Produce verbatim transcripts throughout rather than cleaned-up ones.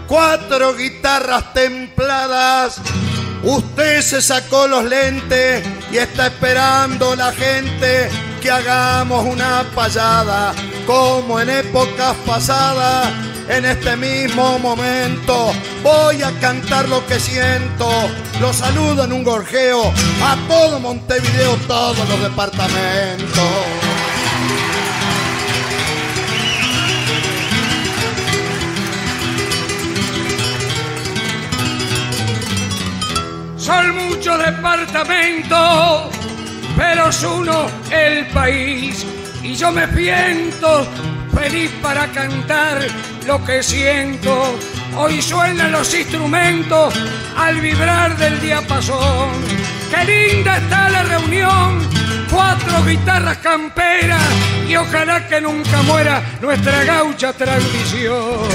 cuatro guitarras templadas. Usted se sacó los lentes y está esperando la gente que hagamos una payada como en épocas pasadas. En este mismo momento voy a cantar lo que siento. Los saludo en un gorjeo a todo Montevideo, todos los departamentos. Son muchos departamentos, pero es uno el país. Y yo me siento feliz para cantar lo que siento. Hoy suenan los instrumentos al vibrar del diapasón. ¡Qué linda está la reunión! Cuatro guitarras camperas y ojalá que nunca muera nuestra gaucha tradición.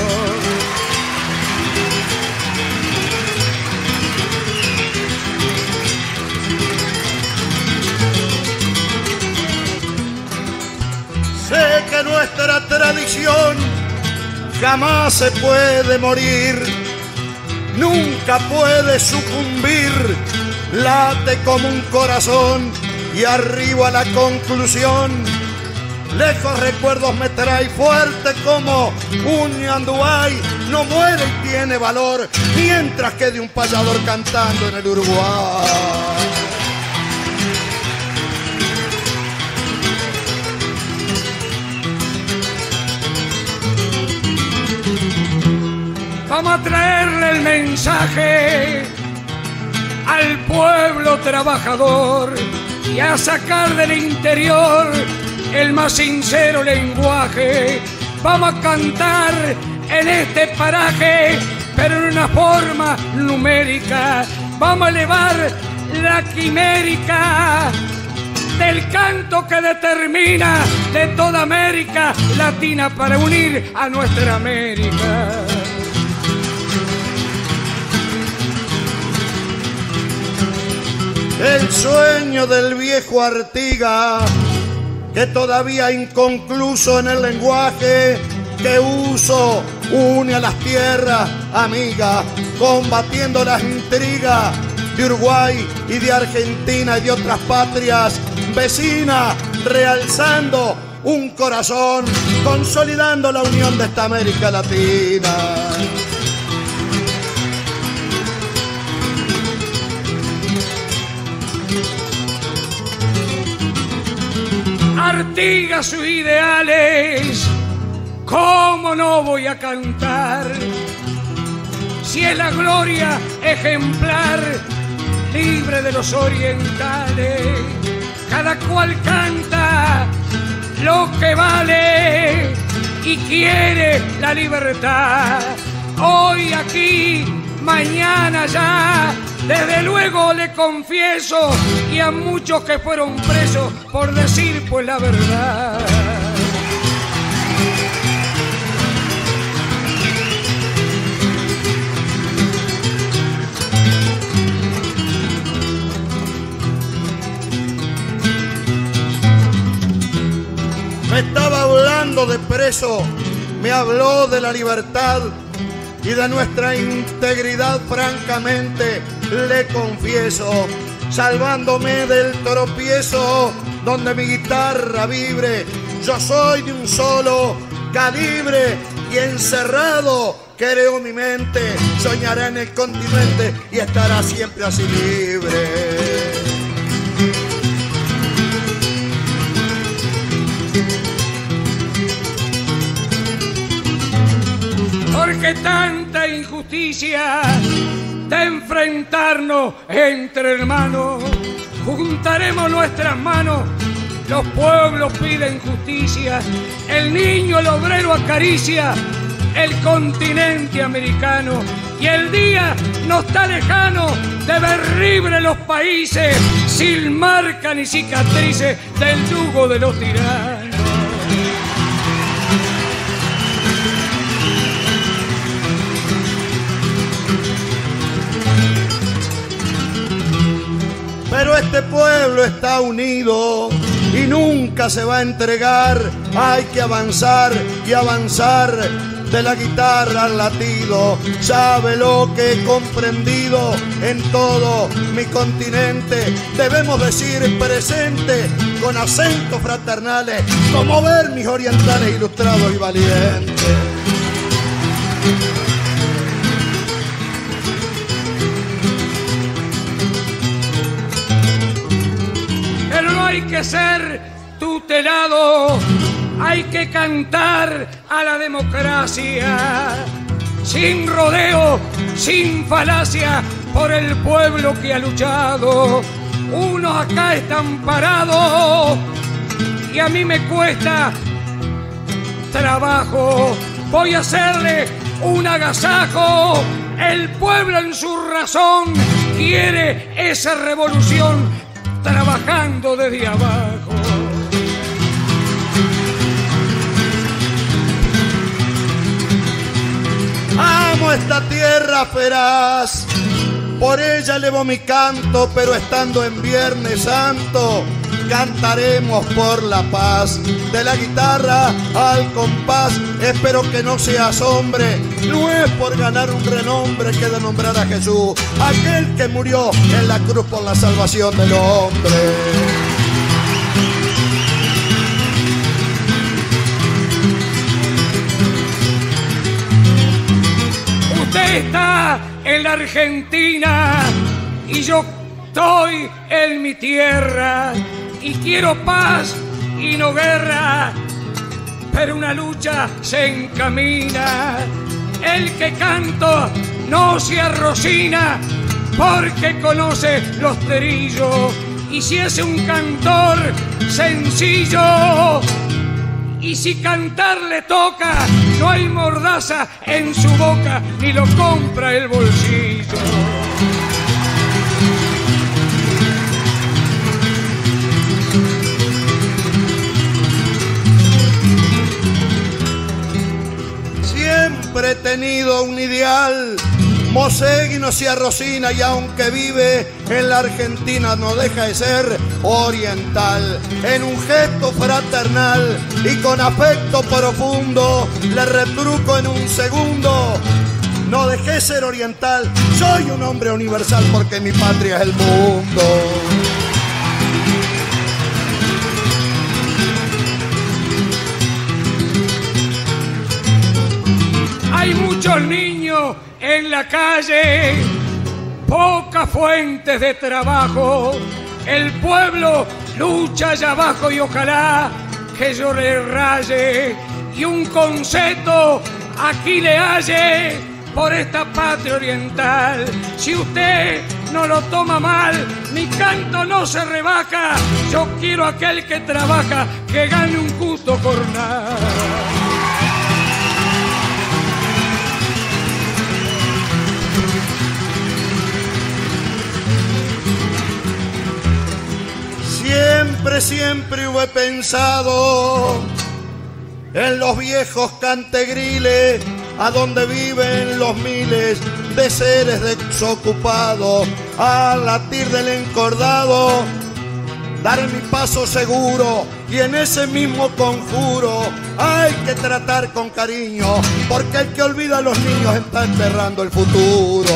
Sé que nuestra tradición jamás se puede morir, nunca puede sucumbir, late como un corazón y arriba a la conclusión. Lejos recuerdos me trae fuerte como un ñanduay, no muere y tiene valor mientras quede un payador cantando en el Uruguay. Vamos a traerle el mensaje al pueblo trabajador y a sacar del interior el más sincero lenguaje. Vamos a cantar en este paraje, pero en una forma numérica. Vamos a elevar la quimérica del canto que determina de toda América Latina para unir a nuestra América. El sueño del viejo Artiga, que todavía inconcluso en el lenguaje que uso, une a las tierras amigas, combatiendo las intrigas de Uruguay y de Argentina y de otras patrias vecinas, realzando un corazón, consolidando la unión de esta América Latina. Artigas sus ideales, ¿cómo no voy a cantar? Si es la gloria ejemplar, libre de los orientales, cada cual canta lo que vale y quiere la libertad. Hoy aquí, mañana allá, desde luego le confieso, y a muchos que fueron presos por decir pues la verdad. Me estaba hablando de preso, me habló de la libertad y de nuestra integridad, francamente le confieso, salvándome del tropiezo donde mi guitarra vibre. Yo soy de un solo calibre y encerrado creo mi mente, soñará en el continente y estará siempre así libre. Porque tanta injusticia de enfrentarnos entre hermanos, juntaremos nuestras manos, los pueblos piden justicia, el niño, el obrero acaricia el continente americano y el día no está lejano de ver libres los países sin marca ni cicatrices del yugo de los tiranos. Pero este pueblo está unido y nunca se va a entregar. Hay que avanzar y avanzar de la guitarra al latido. Sabe lo que he comprendido en todo mi continente. Debemos decir presente con acentos fraternales, como ver mis orientales ilustrados y valientes. Pero no hay que ser tutelado, hay que cantar a la democracia, sin rodeo, sin falacia, por el pueblo que ha luchado. Unos acá están parados y a mí me cuesta trabajo. Voy a hacerle un agasajo. El pueblo en su razón quiere esa revolución, trabajando desde abajo. Amo esta tierra feraz, por ella elevo mi canto, pero estando en Viernes Santo cantaremos por la paz. De la guitarra al compás, espero que no seas hombre, no es por ganar un renombre que de nombrar a Jesús, aquel que murió en la cruz por la salvación del hombre. Usted está en la Argentina y yo estoy en mi tierra, y quiero paz y no guerra, pero una lucha se encamina. El que canto no se arrocina porque conoce los terillos, y si es un cantor sencillo, y si cantar le toca, no hay mordaza en su boca, ni lo compra el bolsillo. Siempre he tenido un ideal, Mosegui no se arrocina, y aunque vive en la Argentina no deja de ser oriental. En un gesto fraternal y con afecto profundo le retruco en un segundo: no dejé ser oriental, soy un hombre universal porque mi patria es el mundo. Hay muchos niños en la calle, pocas fuentes de trabajo. El pueblo lucha allá abajo y ojalá que yo le raye y un concepto aquí le halle por esta patria oriental. Si usted no lo toma mal, mi canto no se rebaja. Yo quiero aquel que trabaja, que gane un gusto jornal. Siempre, siempre he pensado en los viejos cantegriles, a donde viven los miles de seres desocupados, al latir del encordado, dar mi paso seguro, y en ese mismo conjuro hay que tratar con cariño, porque el que olvida a los niños está enterrando el futuro.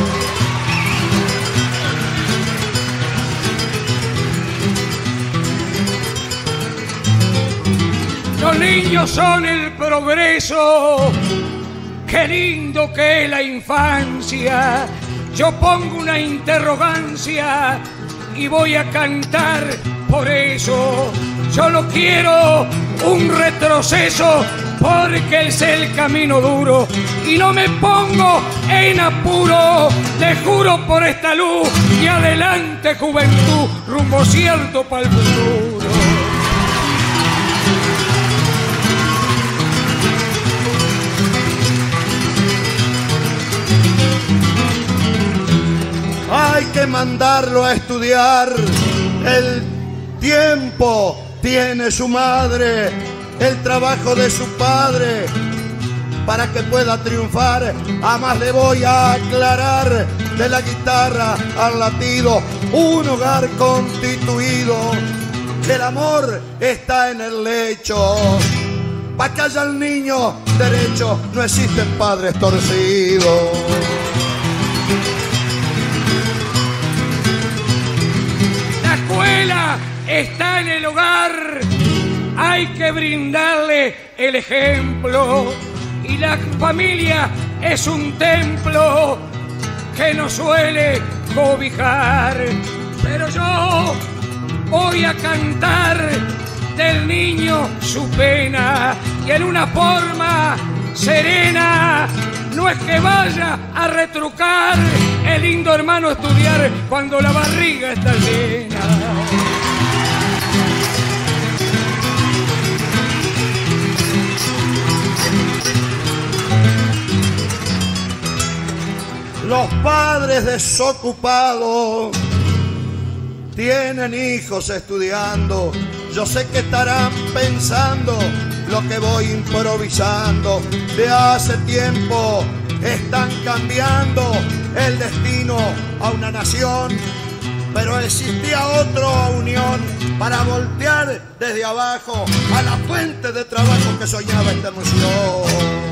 Los niños son el progreso, qué lindo que es la infancia. Yo pongo una interrogancia y voy a cantar por eso. Yo no quiero un retroceso porque es el camino duro y no me pongo en apuro. Te juro por esta luz y adelante juventud, rumbo cierto para el futuro. Hay que mandarlo a estudiar, el tiempo tiene su madre, el trabajo de su padre, para que pueda triunfar. Además le voy a aclarar, de la guitarra al latido, un hogar constituido, que el amor está en el lecho. pa' que haya el niño derecho, no existen padres torcidos. La escuela está en el hogar, hay que brindarle el ejemplo. Y la familia es un templo que nos suele cobijar. Pero yo voy a cantar del niño su pena, y en una forma serena. No es que vaya a retrucar el lindo hermano a estudiar cuando la barriga está llena. Los padres desocupados tienen hijos estudiando. Yo sé que estarán pensando lo que voy improvisando. De hace tiempo están cambiando el destino a una nación, pero existía otra unión para voltear desde abajo a la fuente de trabajo que soñaba esta emoción.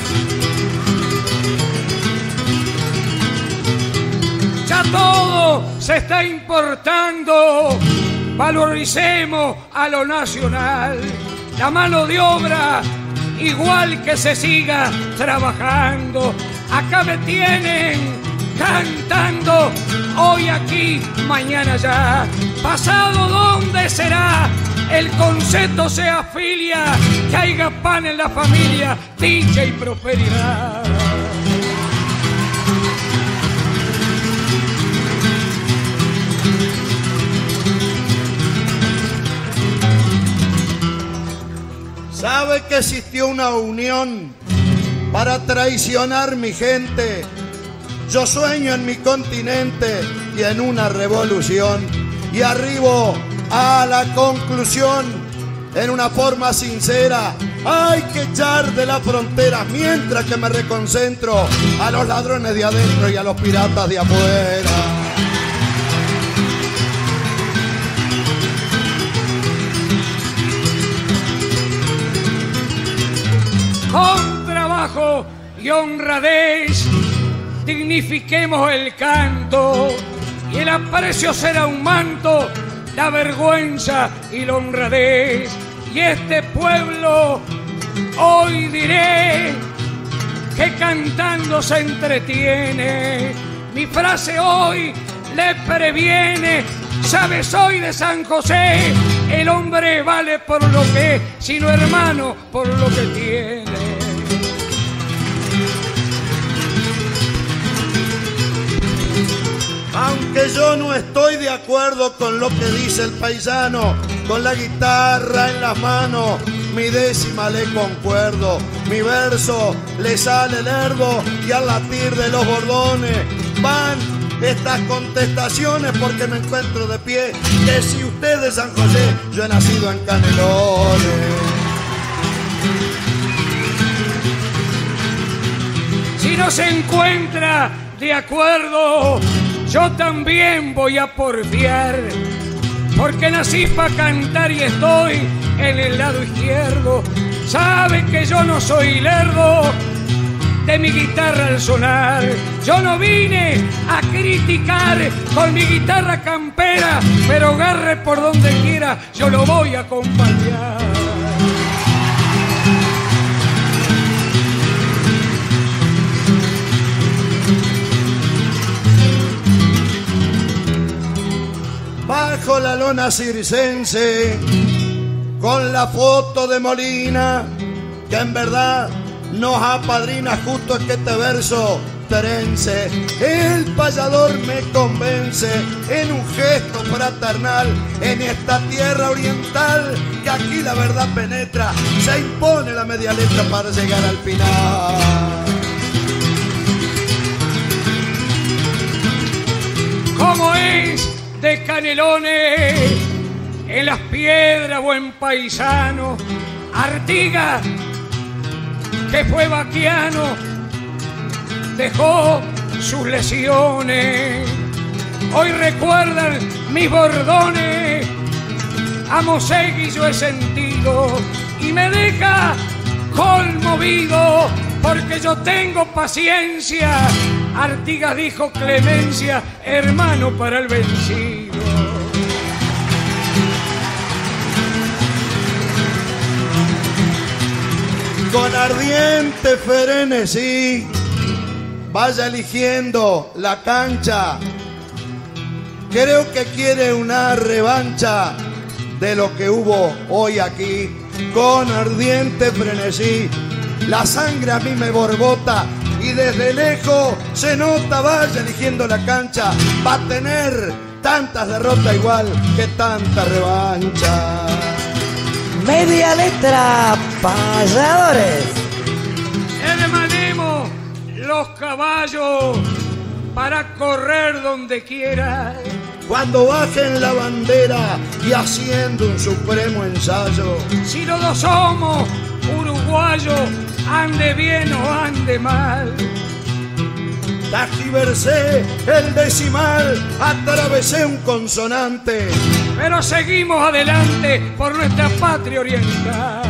Ya todo se está importando, valoricemos a lo nacional. La mano de obra, igual que se siga trabajando. Acá me tienen cantando, hoy aquí, mañana allá. Pasado, ¿dónde será? El concepto se afilia, que haya pan en la familia, dicha y prosperidad. ¿Sabe que existió una unión para traicionar mi gente? Yo sueño en mi continente y en una revolución, y arribo a la conclusión en una forma sincera. Hay que echar de la frontera mientras que me reconcentro a los ladrones de adentro y a los piratas de afuera. Con trabajo y honradez dignifiquemos el canto, y el aprecio será un manto, la vergüenza y la honradez. Y este pueblo hoy diré que cantando se entretiene. Mi frase hoy le previene: sabe, soy de San José, el hombre vale por lo que es, sino hermano por lo que tiene. Aunque yo no estoy de acuerdo con lo que dice el paisano, con la guitarra en las manos, mi décima le concuerdo. Mi verso le sale lerdo y al latir de los bordones van estas contestaciones, porque me encuentro de pie. Que si usted es San José, yo he nacido en Canelones. Si no se encuentra de acuerdo, yo también voy a porfiar, porque nací para cantar y estoy en el lado izquierdo. Sabe que yo no soy lerdo de mi guitarra al sonar. Yo no vine a criticar con mi guitarra campera, pero agarre por donde quiera, yo lo voy a acompañar. Bajo la lona circense, con la foto de Molina, que en verdad nos apadrina justo es que este verso terence. El payador me convence en un gesto fraternal, en esta tierra oriental, que aquí la verdad penetra, se impone la media letra para llegar al final. ¿Cómo es de Canelones, en las piedras buen paisano? Artigas, que fue vaquiano, dejó sus lesiones. Hoy recuerdan mis bordones, a Mosegui yo he sentido, y me deja conmovido, porque yo tengo paciencia. Artigas dijo clemencia, hermano para el vencido. Con ardiente frenesí, vaya eligiendo la cancha. Creo que quiere una revancha de lo que hubo hoy aquí. Con ardiente frenesí, la sangre a mí me borbota y desde lejos se nota. Vaya eligiendo la cancha, va a tener tantas derrotas igual que tanta revancha. Media letra, payadores. Hermanemos los caballos para correr donde quiera. Cuando bajen la bandera y haciendo un supremo ensayo. Si los dos somos uruguayos, ande bien o ande mal. Tajiversé el decimal, atravesé un consonante. Pero seguimos adelante por nuestra patria oriental.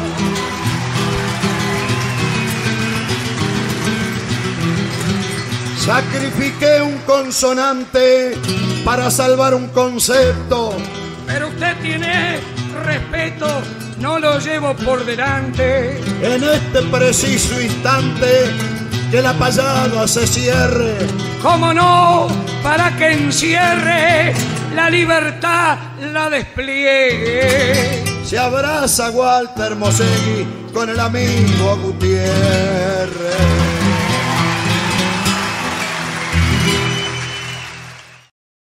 Sacrifiqué un consonante para salvar un concepto. Pero usted tiene respeto, no lo llevo por delante. En este preciso instante que la payada se cierre. ¿Cómo no? Para que encierre la libertad, la despliegue. Se abraza Walter Mosegui con el amigo Gutiérrez.